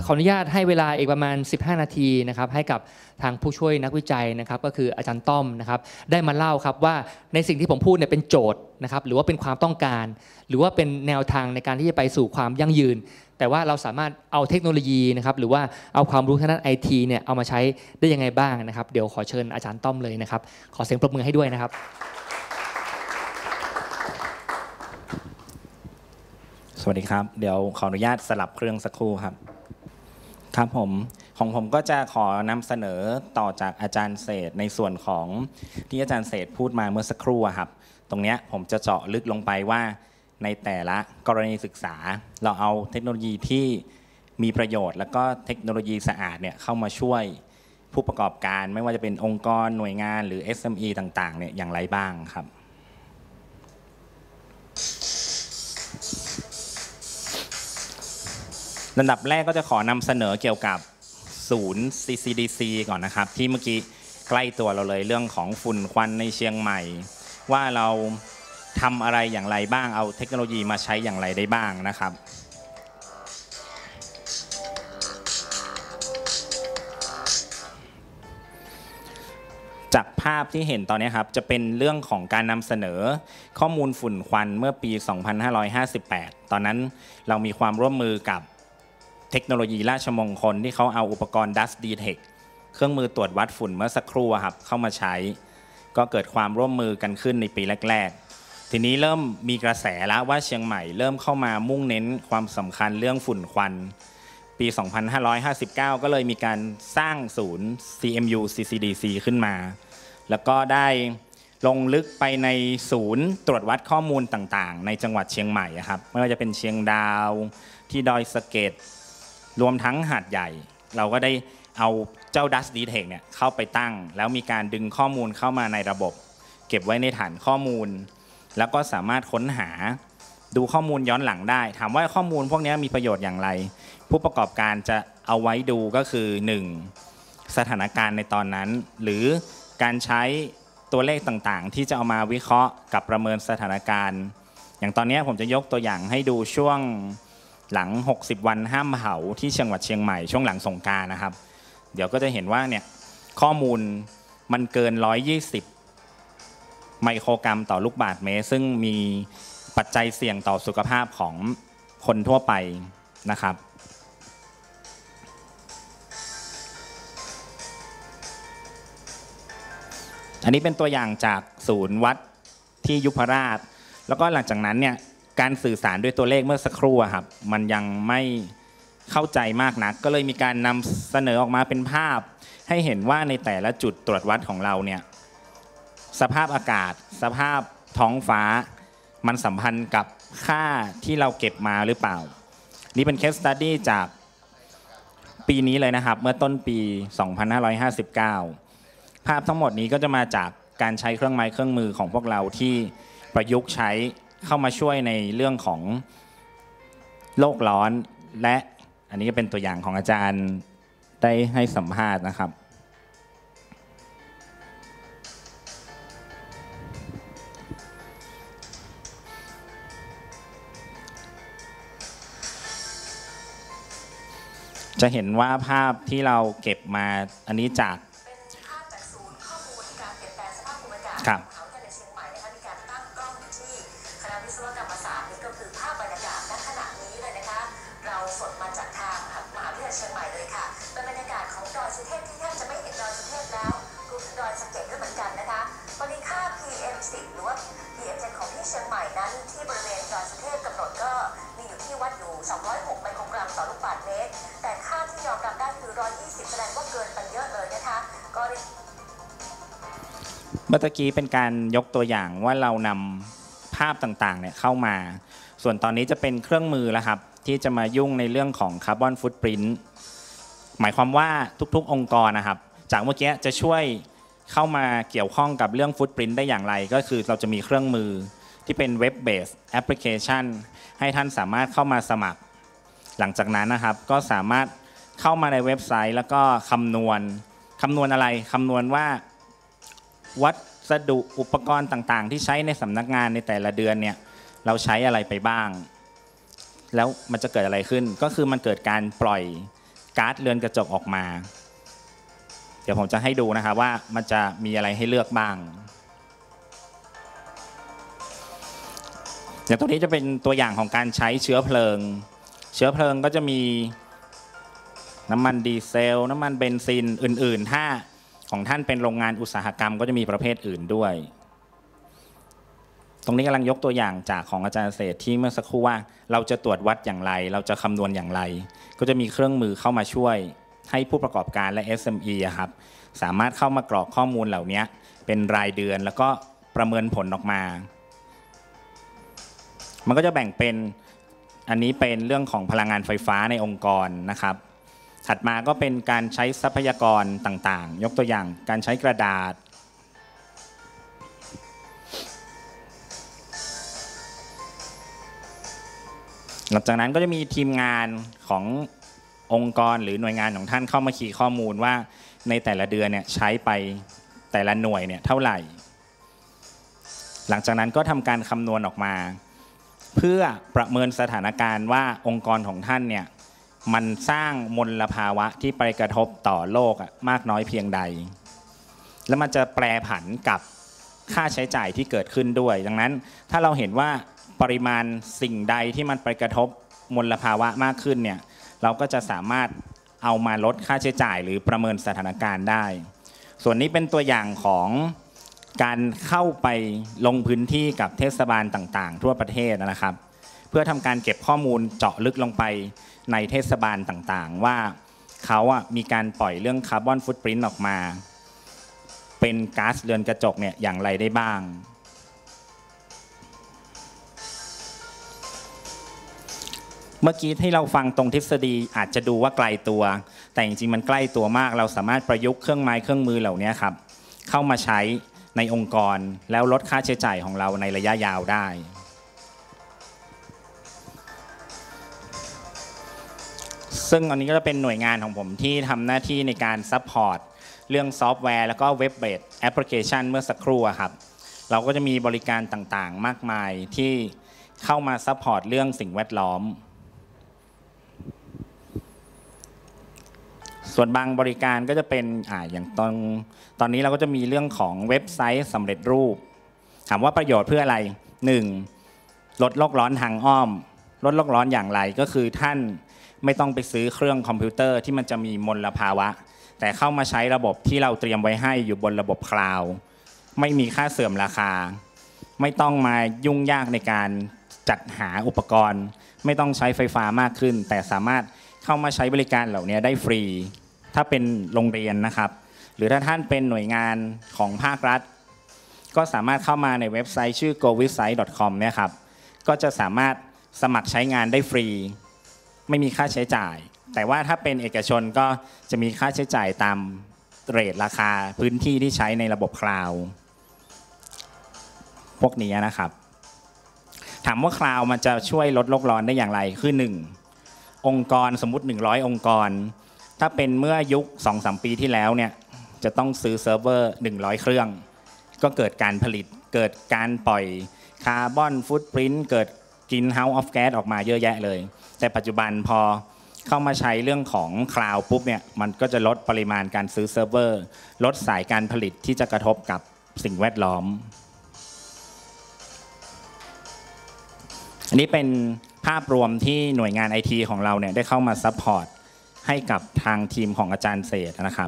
ขออนุญาตให้เวลาอีกประมาณ15นาทีนะครับให้กับทางผู้ช่วยนักวิจัยนะครับก็คืออาจารย์ต้อมนะครับได้มาเล่าครับว่าในสิ่งที่ผมพูดเนี่ยเป็นโจทย์นะครับหรือว่าเป็นความต้องการหรือว่าเป็นแนวทางในการที่จะไปสู่ความยั่งยืนแต่ว่าเราสามารถเอาเทคโนโลยีนะครับหรือว่าเอาความรู้ทางด้าน IT เนี่ยเอามาใช้ได้ยังไงบ้างนะครับเดี๋ยวขอเชิญอาจารย์ต้อมเลยนะครับขอเสียงปรบมือให้ด้วยนะครับสวัสดีครับเดี๋ยวขออนุญาตสลับเครื่องสักครู่ครับครับของผมก็จะขอนำเสนอต่อจากอาจารย์เศษในส่วนของที่อาจารย์เศษพูดมาเมื่อสักครู่ครับตรงนี้ผมจะเจาะลึกลงไปว่าในแต่ละกรณีศึกษาเราเอาเทคโนโลยีที่มีประโยชน์แล้วก็เทคโนโลยีสะอาดเนี่ยเข้ามาช่วยผู้ประกอบการไม่ว่าจะเป็นองค์กรหน่วยงานหรือ SME ต่างๆเนี่ยอย่างไรบ้างครับลำดับแรกก็จะขอนำเสนอเกี่ยวกับศูนย์ CCDC ก่อนนะครับที่เมื่อกี้ใกล้ตัวเราเลยเรื่องของฝุ่นควันในเชียงใหม่ว่าเราทำอะไรอย่างไรบ้างเอาเทคโนโลยีมาใช้อย่างไรได้บ้างนะครับจากภาพที่เห็นตอนนี้ครับจะเป็นเรื่องของการนำเสนอข้อมูลฝุ่นควันเมื่อปี 2558 ตอนนั้นเรามีความร่วมมือกับเทคโนโลยีราชมงคลที่เขาเอาอุปกรณ์ Dust Detect เครื่องมือตรวจวัดฝุ่นเมื่อสักครู่ครับเข้ามาใช้ก็เกิดความร่วมมือกันขึ้นในปีแรกๆทีนี้เริ่มมีกระแสแล้วว่าเชียงใหม่เริ่มเข้ามามุ่งเน้นความสำคัญเรื่องฝุ่นควันปี 2559 ก็เลยมีการสร้างศูนย์ CMU CCDC ขึ้นมาแล้วก็ได้ลงลึกไปในศูนย์ตรวจวัดข้อมูลต่างๆในจังหวัดเชียงใหม่ครับไม่ว่าจะเป็นเชียงดาวที่ดอยสะเก็ดรวมทั้งหาดใหญ่เราก็ได้เอาเจ้า Dust Detect เนี่ยเข้าไปตั้งแล้วมีการดึงข้อมูลเข้ามาในระบบเก็บไว้ในฐานข้อมูลแล้วก็สามารถค้นหาดูข้อมูลย้อนหลังได้ถามว่าข้อมูลพวกนี้มีประโยชน์อย่างไรผู้ประกอบการจะเอาไว้ดูก็คือ 1. สถานการณ์ในตอนนั้นหรือการใช้ตัวเลขต่างๆที่จะเอามาวิเคราะห์กับประเมินสถานการณ์อย่างตอนนี้ผมจะยกตัวอย่างให้ดูช่วงหลัง60วันห้ามเผาที่จังหวัดเชียงใหม่ช่วงหลังสงกรานต์นะครับเดี๋ยวก็จะเห็นว่าเนี่ยข้อมูลมันเกิน120ไมโครกรัมต่อลูกบาศก์เมตรซึ่งมีปัจจัยเสี่ยงต่อสุขภาพของคนทั่วไปนะครับอันนี้เป็นตัวอย่างจากศูนย์วัดที่ยุพราชแล้วก็หลังจากนั้นเนี่ยการสื่อสารด้วยตัวเลขเมื่อสักครู่ครับมันยังไม่เข้าใจมากนักก็เลยมีการนำเสนอออกมาเป็นภาพให้เห็นว่าในแต่ละจุดตรวจวัดของเราเนี่ยสภาพอากาศสภาพท้องฟ้ามันสัมพันธ์กับค่าที่เราเก็บมาหรือเปล่านี่เป็น case study จากปีนี้เลยนะครับเมื่อต้นปี 2559 ภาพทั้งหมดนี้ก็จะมาจากการใช้เครื่องไม้เครื่องมือของพวกเราที่ประยุกต์ใช้เข้ามาช่วยในเรื่องของโลกร้อนและอันนี้ก็เป็นตัวอย่างของอาจารย์ได้ให้สัมภาษณ์นะครับจะเห็นว่าภาพที่เราเก็บมาอันนี้จากศูนย์ข้อมูลการเปลี่ยนแปลงสภาพภูมิอากาศของมหาวิทยาลัยเชียงใหม่นะคะมีการตั้งกล้องอยู่ที่คณะวิศวกรรมศาสตร์นี่ก็คือภาพบรรยากาศณขณะนี้เลยนะคะเราสดมาจากทางมหาวิทยาลัยเชียงใหม่เลยค่ะเป็นบรรยากาศของดอยสุเทพที่แทบจะไม่เห็นดอยสุเทพแล้วรวมถึงดอยสะเก็ดด้วยเหมือนกันนะคะตอนนี้ค่า PM10 หรือว่า PM10 ของที่เชียงใหม่นั้นที่บริเวณดอยสุเทพกำหนดก็มีอยู่ที่วัดอยู่206ไมโครกรัมต่อลูกบาศก์เมตรแต่ค่าที่ยอมรับได้คือ120แสดงว่าเกินไปเยอะเลยนะคะก็เมื่อกี้เป็นการยกตัวอย่างว่าเรานำภาพต่างๆเนี่ยเข้ามาส่วนตอนนี้จะเป็นเครื่องมือแล้วครับที่จะมายุ่งในเรื่องของคาร์บอนฟุตปรินท์หมายความว่าทุกๆองค์กรนะครับจากเมื่อกี้จะช่วยเข้ามาเกี่ยวข้องกับเรื่องฟุตปรินท์ได้อย่างไรก็คือเราจะมีเครื่องมือที่เป็นเว็บเบสแอปพลิเคชันให้ท่านสามารถเข้ามาสมัครหลังจากนั้นนะครับก็สามารถเข้ามาในเว็บไซต์แล้วก็คำนวณอะไรคำนวณว่าวัสดุอุปกรณ์ต่างๆที่ใช้ในสำนักงานในแต่ละเดือนเนี่ยเราใช้อะไรไปบ้างแล้วมันจะเกิดอะไรขึ้นก็คือมันเกิดการปล่อยก๊าซเรือนกระจกออกมาเดี๋ยวผมจะให้ดูนะครับว่ามันจะมีอะไรให้เลือกบ้างอย่างตัวนี้จะเป็นตัวอย่างของการใช้เชื้อเพลิงก็จะมีน้ำมันดีเซลน้ำมันเบนซินอื่นๆถ้าของท่านเป็นโรงงานอุตสาหกรรมก็จะมีประเภทอื่นด้วยตรงนี้กำลังยกตัวอย่างจากของอาจารย์เศรษฐ์ที่เมื่อสักครู่ว่าเราจะตรวจวัดอย่างไรเราจะคำนวณอย่างไรก็จะมีเครื่องมือเข้ามาช่วยให้ผู้ประกอบการและ SME ครับสามารถเข้ามากรอกข้อมูลเหล่านี้เป็นรายเดือนแล้วก็ประเมินผลออกมามันก็จะแบ่งเป็นอันนี้เป็นเรื่องของพลังงานไฟฟ้าในองค์กรนะครับถัดมาก็เป็นการใช้ทรัพยากรต่างๆยกตัวอย่างการใช้กระดาษหลังจากนั้นก็จะมีทีมงานขององค์กรหรือหน่วยงานของท่านเข้ามาคีย์ข้อมูลว่าในแต่ละเดือนเนี่ยใช้ไปแต่ละหน่วยเนี่ยเท่าไหร่หลังจากนั้นก็ทำการคำนวณออกมาเพื่อประเมินสถานการณ์ว่าองค์กรของท่านเนี่ยมันสร้างมลภาวะที่ไปกระทบต่อโลกมากน้อยเพียงใดแล้วมันจะแปรผันกับค่าใช้จ่ายที่เกิดขึ้นด้วยดังนั้นถ้าเราเห็นว่าปริมาณสิ่งใดที่มันไปกระทบมลภาวะมากขึ้นเนี่ยเราก็จะสามารถเอามาลดค่าใช้จ่ายหรือประเมินสถานการณ์ได้ส่วนนี้เป็นตัวอย่างของการเข้าไปลงพื้นที่กับเทศบาลต่างๆทั่วประเทศนะครับเพื่อทำการเก็บข้อมูลเจาะลึกลงไปในเทศบาลต่างๆว่าเขามีการปล่อยเรื่องคาร์บอนฟุตปรินท์ออกมาเป็นก๊าซเรือนกระจกเนี่ยอย่างไรได้บ้างเมื่อกี้ที่เราฟังตรงทฤษฎีอาจจะดูว่าไกลตัวแต่จริงๆมันใกล้ตัวมากเราสามารถประยุกต์เครื่องไม้เครื่องมือเหล่านี้ครับเข้ามาใช้ในองค์กรแล้วลดค่าใช้จ่ายของเราในระยะยาวได้ซึ่งอันนี้ก็จะเป็นหน่วยงานของผมที่ทำหน้าที่ในการซัพพอร์ตเรื่องซอฟต์แวร์แล้วก็เว็บเบสแอปพลิเคชันเมื่อสักครู่ครับเราก็จะมีบริการต่างๆมากมายที่เข้ามาซัพพอร์ตเรื่องสิ่งแวดล้อมส่วนบางบริการก็จะเป็นอย่างตอนนี้เราก็จะมีเรื่องของเว็บไซต์สำเร็จรูปถามว่าประโยชน์เพื่ออะไร 1. ลดโลกร้อนทางอ้อมลดโลกร้อนอย่างไรก็คือท่านไม่ต้องไปซื้อเครื่องคอมพิวเตอร์ที่มันจะมีมลภาวะแต่เข้ามาใช้ระบบที่เราเตรียมไว้ให้อยู่บนระบบคลาวด์ไม่มีค่าเสื่อมราคาไม่ต้องมายุ่งยากในการจัดหาอุปกรณ์ไม่ต้องใช้ไฟฟ้ามากขึ้นแต่สามารถเข้ามาใช้บริการเหล่านี้ได้ฟรีถ้าเป็นโรงเรียนนะครับหรือถ้าท่านเป็นหน่วยงานของภาครัฐก็สามารถเข้ามาในเว็บไซต์ชื่อ govisites.com เนี่ยครับก็จะสามารถสมัครใช้งานได้ฟรีไม่มีค่าใช้จ่ายแต่ว่าถ้าเป็นเอกชนก็จะมีค่าใช้จ่ายตามเรทราคาพื้นที่ที่ใช้ในระบบคลาวด์พวกนี้นะครับถามว่าคลาวด์มันจะช่วยลดโลกร้อนได้อย่างไรคือ 1. องค์กรสมมุติ100องค์กรถ้าเป็นเมื่อยุค 2-3 ปีที่แล้วเนี่ยจะต้องซื้อเซิร์ฟเวอร์100เครื่องก็เกิดการผลิตเกิดการปล่อยคาร์บอนฟุตปรินท์เกิดGreenhouse of Gas ออกมาเยอะแยะเลยแต่ปัจจุบันพอเข้ามาใช้เรื่องของคลาวด์ปุ๊บเนี่ยมันก็จะลดปริมาณการซื้อเซิร์ฟเวอร์ลดสายการผลิตที่จะกระทบกับสิ่งแวดล้อมอันนี้เป็นภาพรวมที่หน่วยงาน IT ของเราเนี่ยได้เข้ามาซัพพอร์ตให้กับทางทีมของอาจารย์เศรษฐ์นะครับ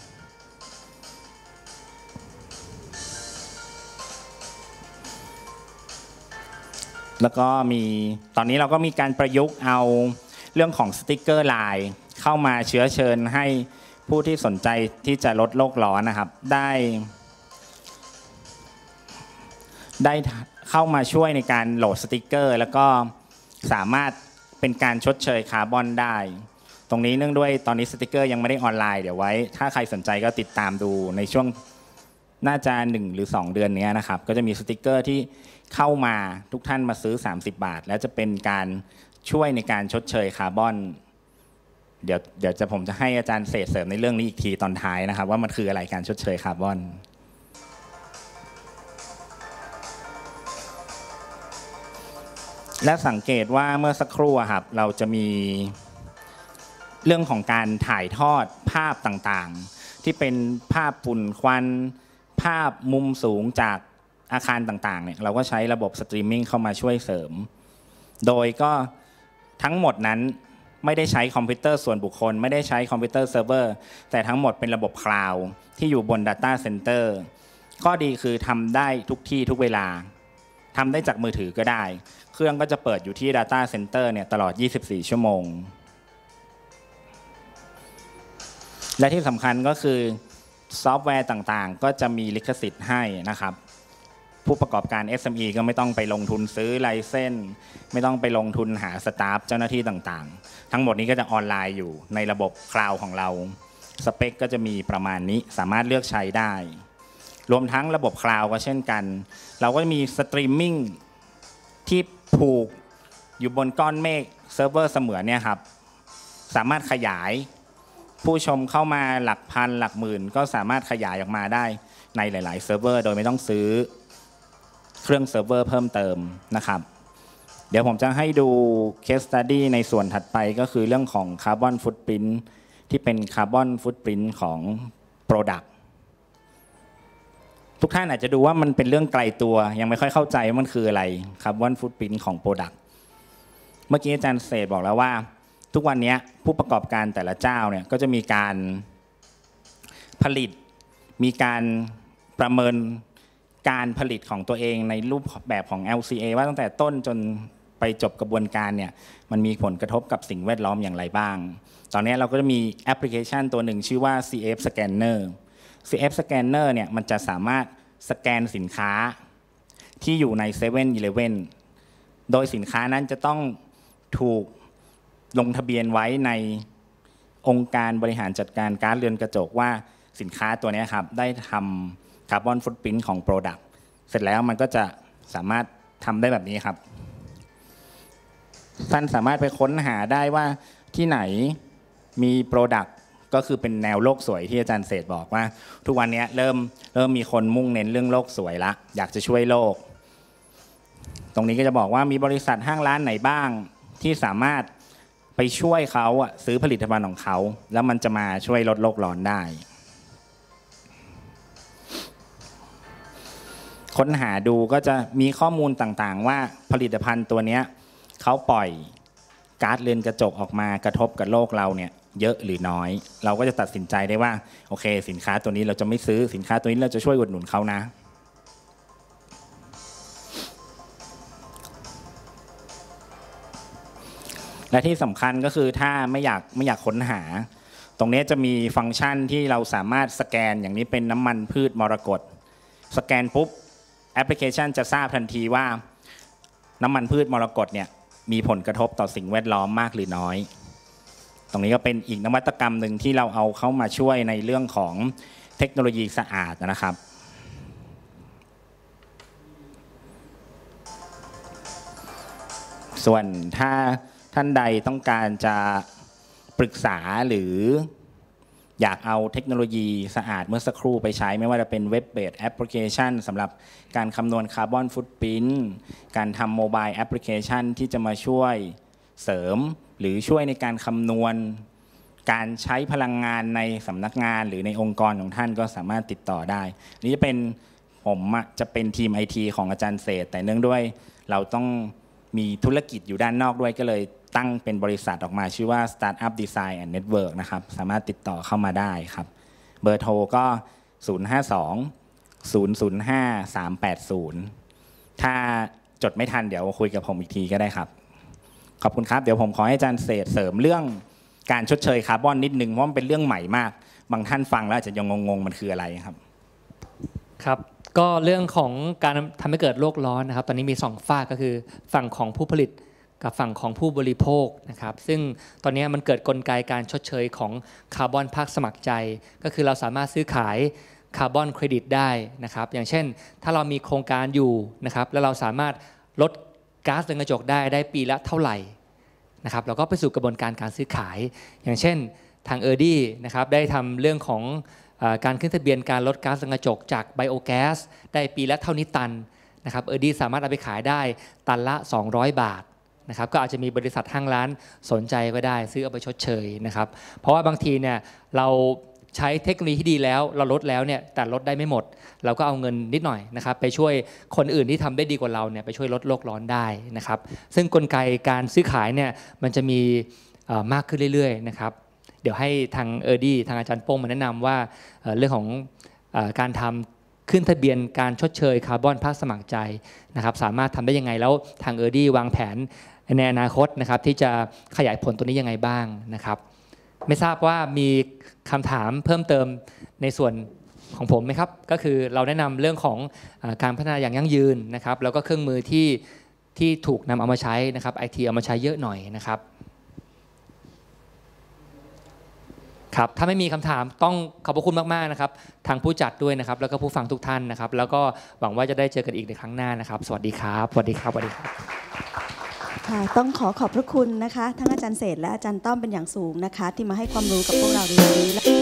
แล้วก็มีตอนนี้เราก็มีการประยุกต์เอาเรื่องของสติ๊กเกอร์ไลน์เข้ามาเชื้อเชิญให้ผู้ที่สนใจที่จะลดโลกร้อนนะครับได้เข้ามาช่วยในการโหลดสติ๊กเกอร์แล้วก็สามารถเป็นการชดเชยคาร์บอนได้ตรงนี้เนื่องด้วยตอนนี้สติ๊กเกอร์ยังไม่ได้ออนไลน์เดี๋ยวไว้ถ้าใครสนใจก็ติดตามดูในช่วงน่าจะ1 หรือ 2 เดือนนี้นะครับก็จะมีสติ๊กเกอร์ที่เข้ามาทุกท่านมาซื้อ30 บาทแล้วจะเป็นการช่วยในการชดเชยคาร์บอนเดี๋ยวผมจะให้อาจารย์เศรษฐ์เสริมในเรื่องนี้อีกทีตอนท้ายนะครับว่ามันคืออะไรการชดเชยคาร์บอนและสังเกตว่าเมื่อสักครู่ครับเราจะมีเรื่องของการถ่ายทอดภาพต่างๆที่เป็นภาพฝุ่นควันภาพมุมสูงจากอาคารต่างๆเนี่ยเราก็ใช้ระบบสตรีมมิ่งเข้ามาช่วยเสริมโดยก็ทั้งหมดนั้นไม่ได้ใช้คอมพิวเตอร์ส่วนบุคคลไม่ได้ใช้คอมพิวเตอร์เซิร์ฟเวอร์แต่ทั้งหมดเป็นระบบคลาวด์ที่อยู่บน Data Center ข้อดีคือทำได้ทุกที่ทุกเวลาทำได้จากมือถือก็ได้เครื่องก็จะเปิดอยู่ที่ Data Center เนี่ยตลอด24ชั่วโมงและที่สำคัญก็คือซอฟต์แวร์ต่างๆก็จะมีลิขสิทธิ์ให้นะครับผู้ประกอบการ SME ก็ไม่ต้องไปลงทุนซื้อไลเซนส์ไม่ต้องไปลงทุนหาสตาฟเจ้าหน้าที่ต่างๆทั้งหมดนี้ก็จะออนไลน์อยู่ในระบบคลาวด์ของเราสเปคก็จะมีประมาณนี้สามารถเลือกใช้ได้รวมทั้งระบบคลาวด์ก็เช่นกันเราก็มีสตรีมมิ่งที่ผูกอยู่บนก้อนเมฆเซิร์ฟเวอร์เสมือนเนี่ยครับสามารถขยายผู้ชมเข้ามาหลักพันหลักหมื่นก็สามารถขยายออกมาได้ในหลายๆเซิร์ฟเวอร์โดยไม่ต้องซื้อเครื่องเซิร์ฟเวอร์เพิ่มเติมนะครับเดี๋ยวผมจะให้ดู case study ในส่วนถัดไปก็คือเรื่องของ Carbon Footprint ที่เป็น Carbon Footprint ของ Product ทุกท่านอาจจะดูว่ามันเป็นเรื่องไกลตัวยังไม่ค่อยเข้าใจว่ามันคืออะไร Carbon Footprint ของ Product เมื่อกี้อาจารย์เศษบอกแล้วว่าทุกวันนี้ผู้ประกอบการแต่ละเจ้าเนี่ยก็จะมีการผลิตมีการประเมินการผลิตของตัวเองในรูปแบบของ LCA ว่าตั้งแต่ต้นจนไปจบกระบวนการเนี่ยมันมีผลกระทบกับสิ่งแวดล้อมอย่างไรบ้างตอนนี้เราก็จะมีแอปพลิเคชันตัวหนึ่งชื่อว่า CF Scanner CF Scanner เนี่ยมันจะสามารถสแกนสินค้าที่อยู่ใน7-Eleven โดยสินค้านั้นจะต้องถูกลงทะเบียนไว้ในองค์การบริหารจัดการก๊าซเรือนกระจกว่าสินค้าตัวนี้ครับได้ทำคาร์บอนฟุตพริ้นท์ของ Product เสร็จแล้วมันก็จะสามารถทำได้แบบนี้ครับท่านสามารถไปค้นหาได้ว่าที่ไหนมี Product ก็คือเป็นแนวโลกสวยที่อาจารย์เศษบอกว่าทุกวันนี้เริ่มมีคนมุ่งเน้นเรื่องโลกสวยละอยากจะช่วยโลกตรงนี้ก็จะบอกว่ามีบริษัทห้างร้านไหนบ้างที่สามารถไปช่วยเขาซื้อผลิตภัณฑ์ของเขาแล้วมันจะมาช่วยลดโลกร้อนได้ค้นหาดูก็จะมีข้อมูลต่างๆว่าผลิตภัณฑ์ตัวนี้เขาปล่อยก๊าซเรือนกระจกออกมากระทบกับโลกเราเนี่ยเยอะหรือน้อยเราก็จะตัดสินใจได้ว่าโอเคสินค้าตัวนี้เราจะไม่ซื้อสินค้าตัวนี้เราจะช่วยอุดหนุนเขานะและที่สำคัญก็คือถ้าไม่อยากค้นหาตรงนี้จะมีฟังก์ชันที่เราสามารถสแกนอย่างนี้เป็นน้ำมันพืชมรกตสแกนปุ๊บแอปพลิเคชันจะทราบทันทีว่าน้ำมันพืชมรกตเนี่ยมีผลกระทบต่อสิ่งแวดล้อมมากหรือน้อยตรงนี้ก็เป็นอีกนวัตกรรมหนึ่งที่เราเอาเข้ามาช่วยในเรื่องของเทคโนโลยีสะอาดนะครับส่วนถ้าท่านใดต้องการจะปรึกษาหรืออยากเอาเทคโนโลยีสะอาดเมื่อสักครู่ไปใช้ไม่ว่าจะเป็นเว็บเบสแอปพลิเคชันสำหรับการคำนวณคาร์บอนฟุตพริ้นท์การทำโมบายแอปพลิเคชันที่จะมาช่วยเสริมหรือช่วยในการคำนวณการใช้พลังงานในสำนักงานหรือในองค์กรของท่านก็สามารถติดต่อได้นี่จะเป็นผมจะเป็นทีม IT ของอาจารย์เศษแต่เนื่องด้วยเราต้องมีธุรกิจอยู่ด้านนอกด้วยก็เลยตั้งเป็นบริษัทออกมาชื่อว่า Startup Design and Network นะครับสามารถติดต่อเข้ามาได้ครับเบอร์โทรก็ 052-005-380 ถ้าจดไม่ทันเดี๋ยวคุยกับผมอีกทีก็ได้ครับขอบคุณครับเดี๋ยวผมขอให้อาจารย์เศษเสริมเรื่องการชดเชยคาร์บอนนิดนึงเพราะมันเป็นเรื่องใหม่มากบางท่านฟังแล้วอาจจะยังงงๆมันคืออะไรครับครับก็เรื่องของการทำให้เกิดโลกร้อนนะครับตอนนี้มี2ฝ่ายก็คือฝั่งของผู้ผลิตกับฝั่งของผู้บริโภคนะครับซึ่งตอนนี้มันเกิดกลไกการชดเชยของคาร์บอนภาคสมัครใจก็คือเราสามารถซื้อขายคาร์บอนเครดิตได้นะครับอย่างเช่นถ้าเรามีโครงการอยู่นะครับแล้วเราสามารถลดก๊าซเรือนกระจกได้ปีละเท่าไหร่นะครับเราก็ไปสู่กระบวนการการซื้อขายอย่างเช่นทางERDIนะครับได้ทำเรื่องของการขึ้นทะเบียนการลดก๊าซเรือนกระจกจากไบโอแก๊สได้ปีละเท่านี้ตันนะครับERDIสามารถเอาไปขายได้ตันละ200 บาทนะครับก็อาจจะมีบริษัทห้างร้านสนใจก็ได้ซื้อเอาไปชดเชยนะครับเพราะว่าบางทีเนี่ยเราใช้เทคโนโลยีที่ดีแล้วเราลดแล้วเนี่ยแต่ลดได้ไม่หมดเราก็เอาเงินนิดหน่อยนะครับไปช่วยคนอื่นที่ทำได้ดีกว่าเราเนี่ยไปช่วยลดโลกร้อนได้นะครับซึ่งกลไกการซื้อขายเนี่ยมันจะมีมากขึ้นเรื่อยๆนะครับเดี๋ยวให้ทางทางอาจารย์โป้งมาแนะนำว่าเรื่องของการทำขึ้นทะเบียนการชดเชยคาร์บอนภาคสมัครใจนะครับสามารถทำได้ยังไงแล้วทางวางแผนในอนาคตนะครับที่จะขยายผลตัวนี้ยังไงบ้างนะครับไม่ทราบว่ามีคำถามเพิ่มเติมในส่วนของผมไหมครับก็คือเราแนะนำเรื่องของการพัฒนาอย่างยั่งยืนนะครับแล้วก็เครื่องมือที่ถูกนำเอามาใช้นะครับ IT เอามาใช้เยอะหน่อยนะครับครับถ้าไม่มีคำถามต้องขอบพระคุณมากๆนะครับทางผู้จัดด้วยนะครับแล้วก็ผู้ฟังทุกท่านนะครับแล้วก็หวังว่าจะได้เจอกันอีกในครั้งหน้านะครับสวัสดีครับสวัสดีครับสวัสดีครับค่ะต้องขอบพระคุณนะคะทั้งอาจารย์เศรษฐ์และอาจารย์ต้อมเป็นอย่างสูงนะคะที่มาให้ความรู้กับพวกเราในวันนี้